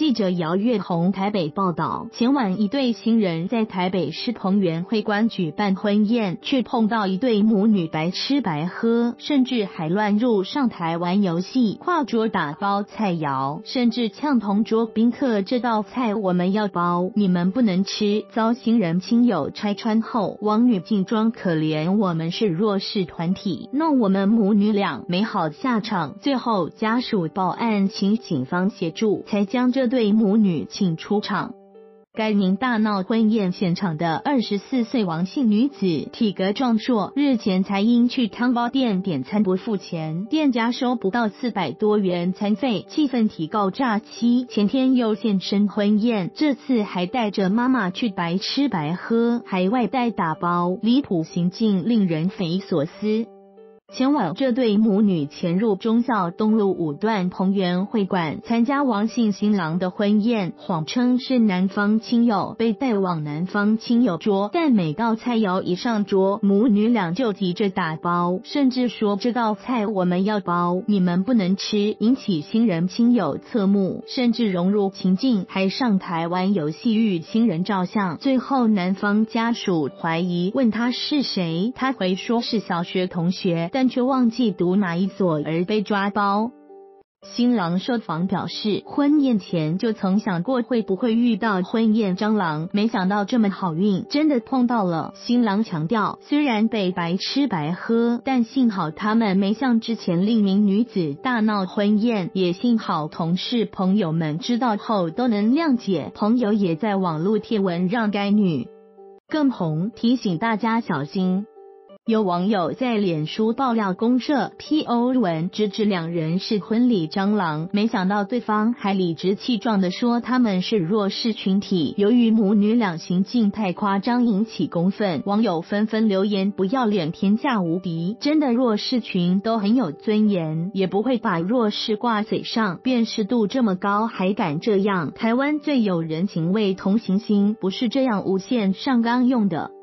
记者姚月红台北报道，前晚一对新人在台北市同源会馆举办婚宴，却碰到一对母女白吃白喝，甚至还乱入上台玩游戏，跨桌打包菜肴，甚至呛同桌宾客这道菜我们要包，你们不能吃，遭新人亲友拆穿后，王女竟装可怜我们是弱势团体，弄我们母女俩没好下场，最后家属报案请警方协助，才将这对母女请出场。该名大闹婚宴现场的24岁王姓女子体格壮硕，日前才因去汤包店点餐不付钱，店家收不到400多元餐费，气愤提告诈欺，前天又现身婚宴，这次还带着妈妈去白吃白喝，还外带打包，离谱行径令人匪夷所思。前晚这对母女潜入忠孝东路5段同源会馆参加王姓新郎的婚宴，谎称是男方亲友，被带往男方亲友桌，但每道菜肴一上桌，母女俩就急着打包，甚至说这道菜我们要包，你们不能吃，引起新人亲友侧目，甚至融入情境，还上台玩游戏与新人照相。最后男方家属怀疑，问他是谁，他回说是小学同学，但却忘记读哪一所而被抓包。新郎受访表示，婚宴前就曾想过会不会遇到婚宴蟑螂，没想到这么好运，真的碰到了。新郎强调，虽然被白吃白喝，但幸好他们没像之前另名女子大闹婚宴，也幸好同事朋友们知道后都能谅解，朋友也在网络贴文让该女更红，提醒大家小心。有网友在脸书爆料公社 PO 文，直指两人是婚礼蟑螂，没想到对方还理直气壮地说他们是弱势群体。由于母女俩行径太夸张，引起公愤，网友纷纷留言不要脸，天下无敌，真的弱势群都很有尊严，也不会把弱势挂嘴上，辨识度这么高还敢这样，台湾最有人情味同情心，不是这样无限上纲用的。